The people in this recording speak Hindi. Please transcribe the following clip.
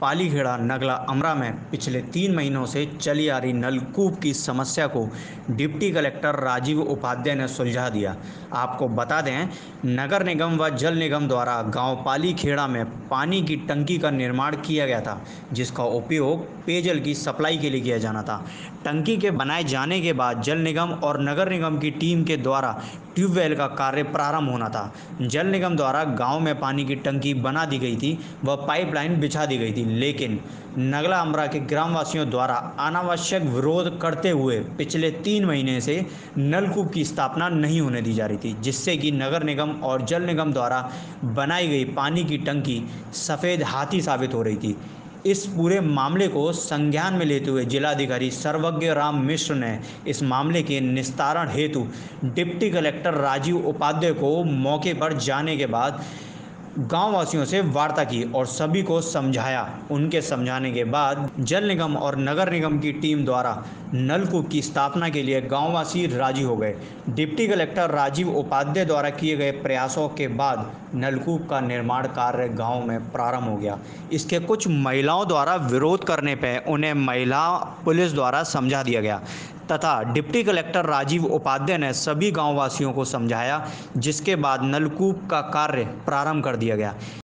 पालीखेड़ा नगला अमरा में पिछले 3 महीनों से चली आ रही नलकूप की समस्या को डिप्टी कलेक्टर राजीव उपाध्याय ने सुलझा दिया। आपको बता दें, नगर निगम व जल निगम द्वारा गांव पालीखेड़ा में पानी की टंकी का निर्माण किया गया था, जिसका उपयोग पेयजल की सप्लाई के लिए किया जाना था। टंकी के बनाए जाने के बाद जल निगम और नगर निगम की टीम के द्वारा ट्यूबवेल का कार्य प्रारंभ होना था। जल निगम द्वारा गांव में पानी की टंकी बना दी गई थी व पाइपलाइन बिछा दी गई थी, लेकिन नगला अमरा के ग्रामवासियों द्वारा अनावश्यक विरोध करते हुए पिछले 3 महीने से नलकूप की स्थापना नहीं होने दी जा रही थी, जिससे कि नगर निगम और जल निगम द्वारा बनाई गई पानी की टंकी सफ़ेद हाथी साबित हो रही थी। इस पूरे मामले को संज्ञान में लेते हुए जिलाधिकारी सर्वज्ञ राम मिश्र ने इस मामले के निस्तारण हेतु डिप्टी कलेक्टर राजीव उपाध्याय को मौके पर जाने के बाद गांव वासियों से वार्ता की और सभी को समझाया। उनके समझाने के बाद जल निगम और नगर निगम की टीम द्वारा नलकूप की स्थापना के लिए गांववासी राजी हो गए। डिप्टी कलेक्टर राजीव उपाध्याय द्वारा किए गए प्रयासों के बाद नलकूप का निर्माण कार्य गांव में प्रारंभ हो गया। इसके कुछ महिलाओं द्वारा विरोध करने पर उन्हें महिला पुलिस द्वारा समझा दिया गया तथा डिप्टी कलेक्टर राजीव उपाध्याय ने सभी गांववासियों को समझाया, जिसके बाद नलकूप का कार्य प्रारंभ कर दिया गया।